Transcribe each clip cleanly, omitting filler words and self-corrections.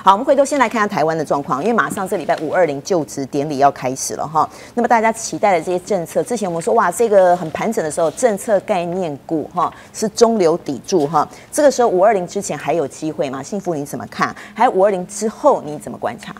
好，我们回头先来看看台湾的状况，因为马上这礼拜520就职典礼要开始了哈。那么大家期待的这些政策，之前我们说哇，这个很盘整的时候，政策概念股哈是中流砥柱哈。这个时候520之前还有机会吗？幸福你怎么看？还有520之后你怎么观察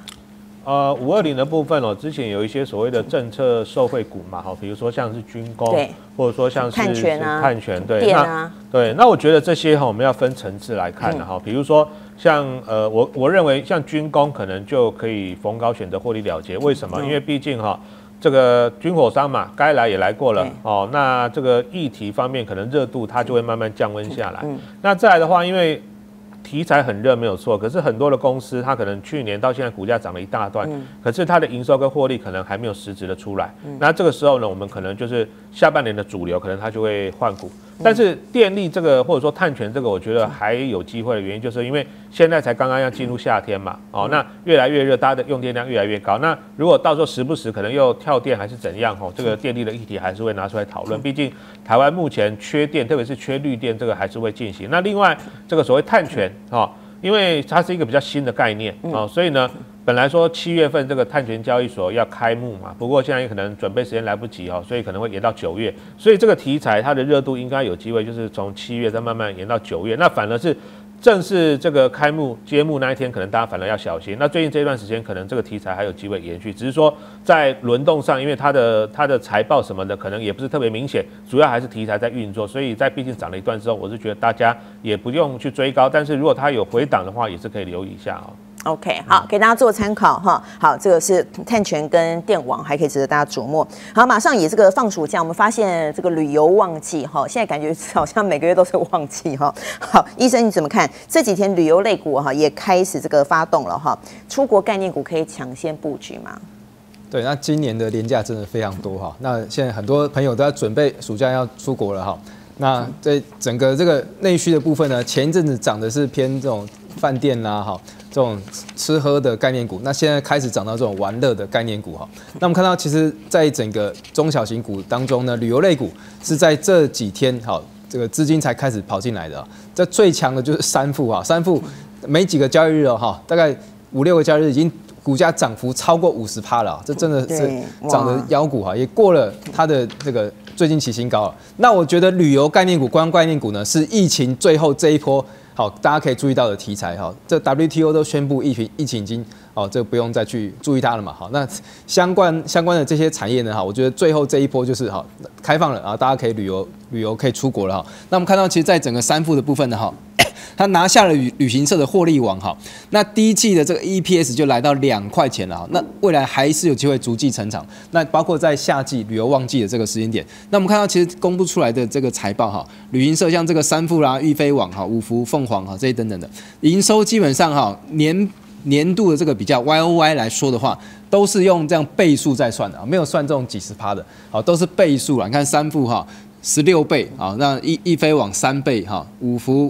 ？520的部分之前有一些所谓的政策受惠股嘛，比如说像是军工，对，或者说像是碳权，对， 电啊， 对，那我觉得这些我们要分层次来看的比如说像我认为像军工可能就可以逢高选择获利了结，为什么？因为毕竟这个军火商嘛，该来也来过了那这个议题方面可能热度它就会慢慢降温下来。那再来的话，因为题材很热没有错，可是很多的公司它可能去年到现在股价涨了一大段，可是它的营收跟获利可能还没有实质的出来。那这个时候呢，我们可能就是下半年的主流，可能它就会换股。但是电力这个或者说碳权这个，我觉得还有机会的原因，就是因为现在才刚刚要进入夏天嘛，那越来越热，大家的用电量越来越高。那如果到时候时不时可能又跳电还是怎样，这个电力的议题还是会拿出来讨论。毕竟台湾目前缺电，特别是缺绿电，这个还是会进行。那另外这个所谓碳权因为它是一个比较新的概念所以呢，本来说7月份这个碳权交易所要开幕嘛，不过现在可能准备时间来不及所以可能会延到9月。所以这个题材它的热度应该有机会，就是从7月再慢慢延到9月。那反而是正式这个开幕揭幕那一天，可能大家反而要小心。那最近这段时间，可能这个题材还有机会延续，只是说在轮动上，因为它的财报什么的，可能也不是特别明显，主要还是题材在运作。所以在毕竟涨了一段之后，我是觉得大家也不用去追高，但是如果它有回档的话，也是可以留意一下 OK， 好，给大家做参考哈。好，这个是碳权跟电网，还可以值得大家琢磨。好，马上也这个放暑假，我们发现这个旅游旺季哈，现在感觉好像每个月都是旺季哈。好，医生你怎么看？这几天旅游类股也开始这个发动了哈，出国概念股可以抢先布局吗？ 对，那今年的连假真的非常多哈。那现在很多朋友都在准备暑假要出国了哈。那在整个这个内需的部分呢，前一阵子涨的是偏这种饭店啦这种吃喝的概念股，那现在开始涨到这种玩乐的概念股那我们看到，其实在整个中小型股当中呢，旅游类股是在这几天这个资金才开始跑进来的这最强的就是三富三富没几个交易日大概5、6个交易日已经股价涨幅超过50%了这真的是涨得妖股也过了它的这个最近起新高了。那我觉得旅游概念股、观光概念股呢，是疫情最后这一波大家可以注意到的题材这 WTO 都宣布疫情已经这个不用再去注意它了嘛那相关的这些产业呢我觉得最后这一波就是开放了大家可以旅游可以出国了那我们看到其实在整个三富的部分呢他拿下了旅行社的获利王那第一季的这个 EPS 就来到2块钱了那未来还是有机会逐季成长。那包括在夏季旅游旺季的这个时间点，那我们看到其实公布出来的这个财报旅行社像这个三富啦、裕飞网五福、凤凰这些等等的营收基本上年度的这个比较 YOY 来说的话，都是用这样倍数在算的没有算这种几十%的都是倍数啦。你看三富16倍那易飞网3倍五福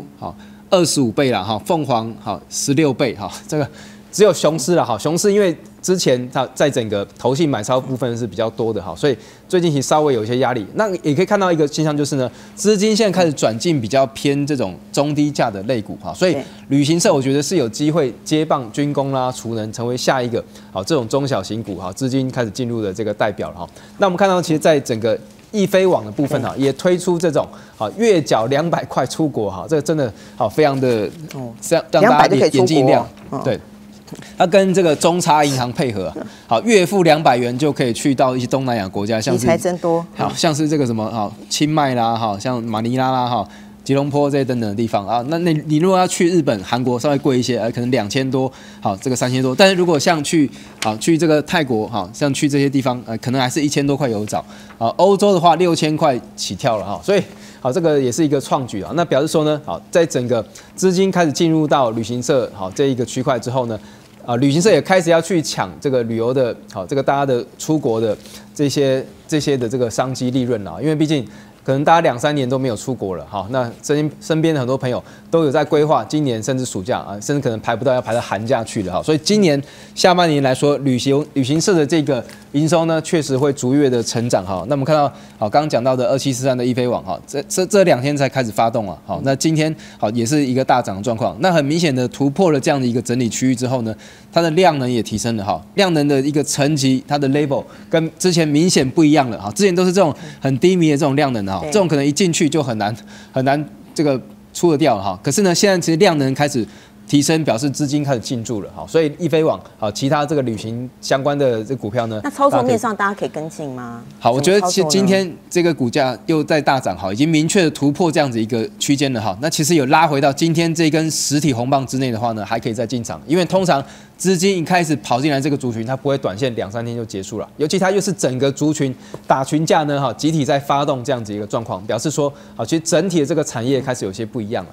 25倍啦凤凰16倍这个只有雄狮啦雄狮因为之前它在整个投信买超部分是比较多的所以最近其实稍微有一些压力。那也可以看到一个现象就是呢，资金现在开始转进比较偏这种中低价的类股所以旅行社我觉得是有机会接棒军工啦、储能成为下一个这种中小型股资金开始进入的这个代表了那我们看到其实在整个易飞网的部分也推出这种月缴200块出国这个真的非常的让大家眼睛一亮对。它跟这个中差银行配合月付200元就可以去到一些东南亚国家，像是理财真多， 像是这个什么清迈啦像马尼拉啦吉隆坡这些等等的地方那你如果要去日本、韩国稍微贵一些可能2000多这个3000多，但是如果像去这个泰国像去这些地方可能还是1000多块有找欧洲的话6000块起跳了所以这个也是一个创举那表示说呢在整个资金开始进入到旅行社这一个区块之后呢旅行社也开始要去抢这个旅游的这个大家的出国的这些的这个商机利润因为毕竟可能大家2、3年都没有出国了那身边的很多朋友都有在规划今年甚至暑假甚至可能排不到要排到寒假去了所以今年下半年来说，旅行社的这个营收呢确实会逐月的成长哈。那我们看到好刚刚讲到的2743的易飞网哈，这2天才开始发动啊，好，那今天好也是一个大涨的状况。那很明显的突破了这样的一个整理区域之后呢，它的量能也提升了哈，量能的一个层级，它的 level 跟之前明显不一样了哈。之前都是这种很低迷的这种量能哈，这种可能一进去就很难这个出得掉哈。可是呢，现在其实量能开始提升，表示资金开始进驻了，好，所以易飞网好，其他这个旅行相关的这股票呢， 那操作面上大家可以跟进吗？ 好，我觉得其实今天这个股价又在大涨，好，已经明确的突破这样子一个区间了哈。那其实有拉回到今天这根实体红棒之内的话呢，还可以再进场，因为通常资金一开始跑进来这个族群，它不会短线2-3天就结束了，尤其它又是整个族群打群架呢，哈，集体在发动这样子一个状况，表示说，好，其实整体的这个产业开始有些不一样了。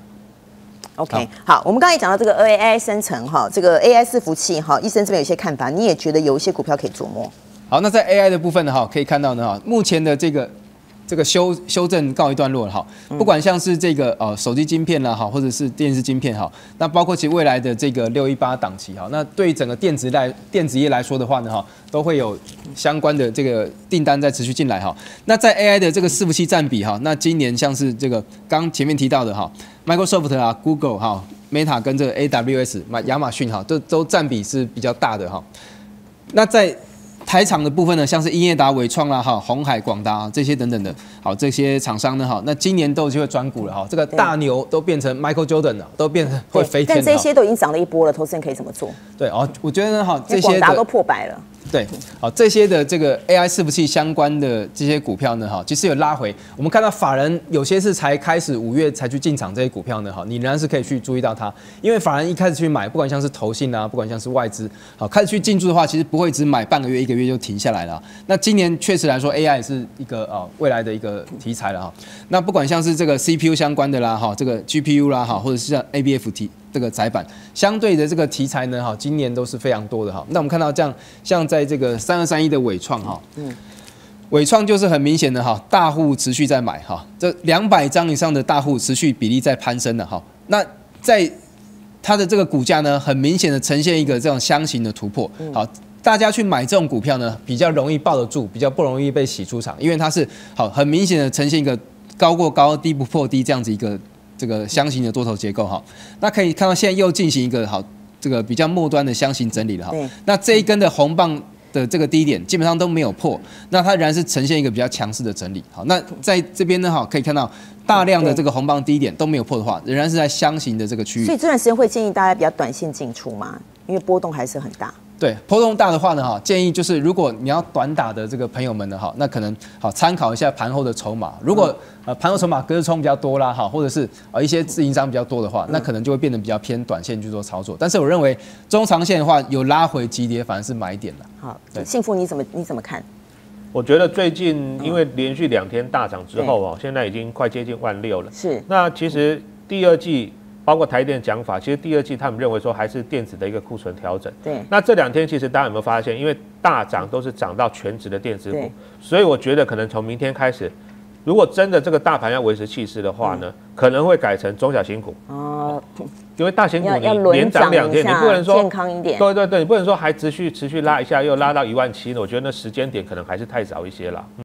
OK， 好，我们刚才讲到这个 AI 生成哈，这个 AI 伺服器哈，医生这边有一些看法，你也觉得有一些股票可以琢磨。 好，那在 AI 的部分呢，哈，可以看到呢，哈，目前的这个修正告一段落了哈，不管像是这个手机晶片啦哈，或者是电视晶片哈，那包括其实未来的这个618档期哈，那对于整个电子业来说的话呢哈，都会有相关的这个订单在持续进来哈。那在 AI 的这个伺服器占比哈，那今年像是这个刚前面提到的哈 ，Microsoft 啊、Google 哈、Meta 跟这个 AWS 亚马逊哈，都占比是比较大的哈。那在台厂的部分呢，像是英业达、伟创啦、哈、鸿海、广达这些等等的，好，这些厂商呢，哈，那今年都有机会转股了哈，这个大牛都变成 Michael Jordan 了，都变成会飞天了。 但这些都已经涨了一波了，投资人可以怎么做？ 对哦，我觉得呢，哈，这些广达都破100了。 对，好，这些的这个 AI 伺服器相关的这些股票呢，哈，其实有拉回。我们看到法人有些是才开始5月才去进场这些股票呢，哈，你仍然是可以去注意到它，因为法人一开始去买，不管像是投信啊，不管像是外资，好，开始去进驻的话，其实不会只买半个月、1个月就停下来了。那今年确实来说 ，AI 也是一个未来的一个题材了哈。那不管像是这个 CPU 相关的啦，哈，这个 GPU 啦，哈，或者是像 ABF 这个载板相对的这个题材呢，哈，今年都是非常多的哈。那我们看到这样，像在这个3231的伟创哈，伟创就是很明显的哈，大户持续在买哈，这200张以上的大户持续比例在攀升了哈。那在它的这个股价呢，很明显的呈现一个这种箱型的突破，好。大家去买这种股票呢，比较容易抱得住，比较不容易被洗出场，因为它是好很明显的呈现一个高过高、低不破低这样子一个这个箱型的多头结构哈。那可以看到现在又进行一个好这个比较末端的箱型整理了哈。那这一根的红棒的这个低点基本上都没有破，那它仍然是呈现一个比较强势的整理。好，那在这边呢哈，可以看到大量的这个红棒低点都没有破的话，仍然是在箱型的这个区域。 所以这段时间会建议大家比较短线进出吗？因为波动还是很大。 对，波动大的话呢，哈，建议就是如果你要短打的这个朋友们呢，哈，那可能好参考一下盘后的筹码。如果盘后筹码隔日冲比较多啦，哈，或者是一些自营商比较多的话，那可能就会变得比较偏短线去做操作。但是我认为中长线的话，有拉回急跌反而是买点了。 好，幸福你怎么看？ 我觉得最近因为连续2天大涨之后哦，现在已经快接近16000了。 是。 那其实第二季。包括台电讲法，其实第二季他们认为说还是电子的一个库存调整。 对。 那这2天其实大家有没有发现，因为大涨都是涨到全职的电子股，所以我觉得可能从明天开始，如果真的这个大盘要维持气势的话呢，可能会改成中小型股。哦。因为大型股你连涨2天，你不能说健康一点。 对，你不能说还持续拉一下，又拉到17000了。我觉得那时间点可能还是太早一些了。